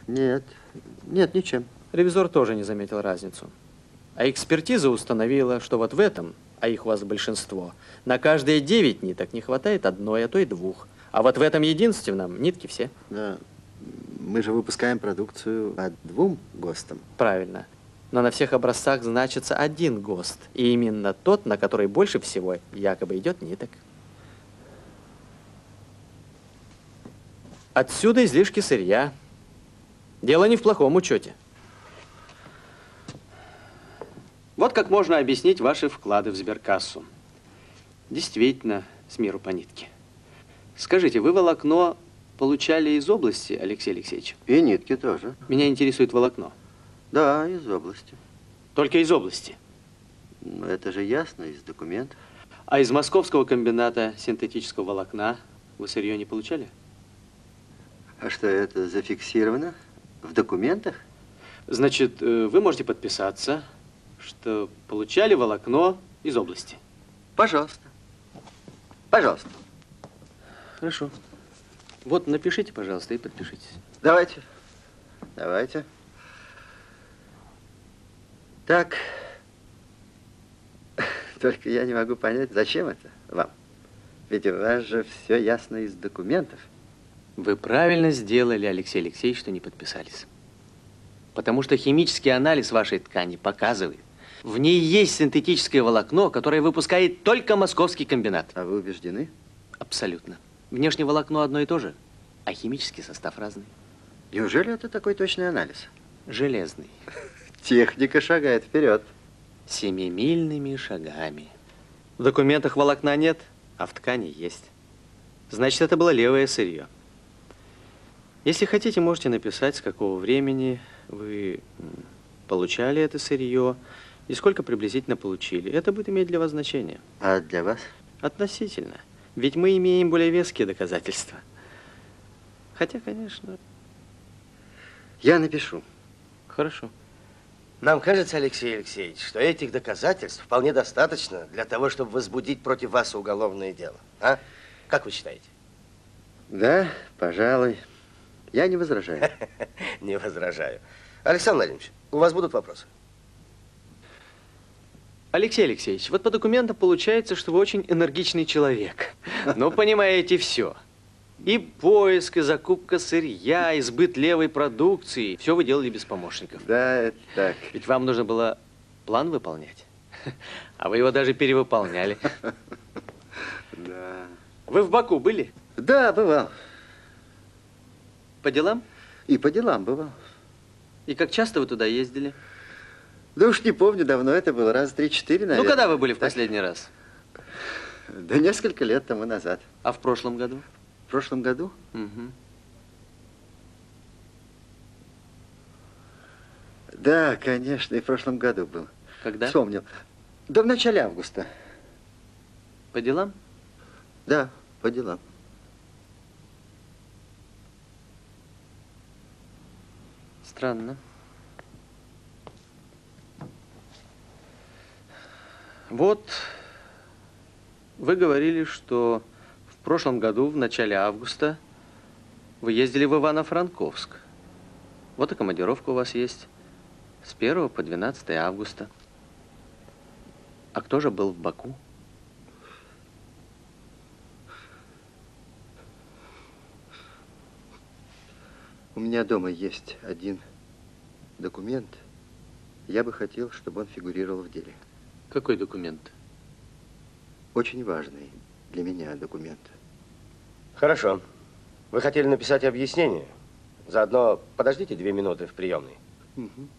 Нет, нет, ничем. Ревизор тоже не заметил разницу. А экспертиза установила, что вот в этом, а их у вас большинство, на каждые 9 ниток не хватает одной, а то и 2. А вот в этом единственном нитки все. Да, мы же выпускаем продукцию по 2 ГОСТам. Правильно. Но на всех образцах значится 1 ГОСТ. И именно тот, на который больше всего якобы идет ниток. Отсюда излишки сырья. Дело не в плохом учете. Вот как можно объяснить ваши вклады в сберкассу. Действительно, с миру по нитке. Скажите, вы волокно получали из области, Алексей Алексеевич? И нитки тоже. Меня интересует волокно. Да, из области. Только из области? Это же ясно из документов. А из московского комбината синтетического волокна вы сырье не получали? А что, это зафиксировано в документах? Значит, вы можете подписаться, что получали волокно из области. Пожалуйста. Пожалуйста. Хорошо. Вот напишите, пожалуйста, и подпишитесь. Давайте. Давайте. Так. Только я не могу понять, зачем это вам? Ведь у вас же все ясно из документов. Вы правильно сделали, Алексей Алексеевич, что не подписались. Потому что химический анализ вашей ткани показывает, в ней есть синтетическое волокно, которое выпускает только московский комбинат. А вы убеждены? Абсолютно. Внешнее волокно одно и то же, а химический состав разный. Неужели это такой точный анализ? Железный. Техника шагает вперед. 7-мильными шагами. В документах волокна нет, а в ткани есть. Значит, это было левое сырье. Если хотите, можете написать, с какого времени вы получали это сырье и сколько приблизительно получили. Это будет иметь для вас значение. А для вас? Относительно. Ведь мы имеем более веские доказательства. Хотя, конечно... Я напишу. Хорошо. Нам кажется, Алексей Алексеевич, что этих доказательств вполне достаточно для того, чтобы возбудить против вас уголовное дело. А? Как вы считаете? Да, пожалуй. Я не возражаю. Не возражаю. Александр Владимирович, у вас будут вопросы? Алексей Алексеевич, вот по документам получается, что вы очень энергичный человек. Но понимаете все. И поиск, и закупка сырья, и сбыт левой продукции. Все вы делали без помощников. Да, это так. Ведь вам нужно было план выполнять. А вы его даже перевыполняли. Да. Вы в Баку были? Да, бывал. По делам? И по делам бывал. И как часто вы туда ездили? Да уж не помню, давно это было, раза 3-4, наверное. Ну, когда вы были в последний раз? Да несколько лет тому назад. А в прошлом году? В прошлом году? Угу. Да, конечно, и в прошлом году был. Когда? Вспомнил. Да в начале августа. По делам? Да, по делам. Странно. Вот, вы говорили, что в прошлом году, в начале августа, вы ездили в Ивано-Франковск. Вот и командировка у вас есть. С 1 по 12 августа. А кто же был в Баку? У меня дома есть один документ. Я бы хотел, чтобы он фигурировал в деле. Какой документ? Очень важный для меня документ. Хорошо. Вы хотели написать объяснение? Заодно подождите 2 минуты в приемной. Угу.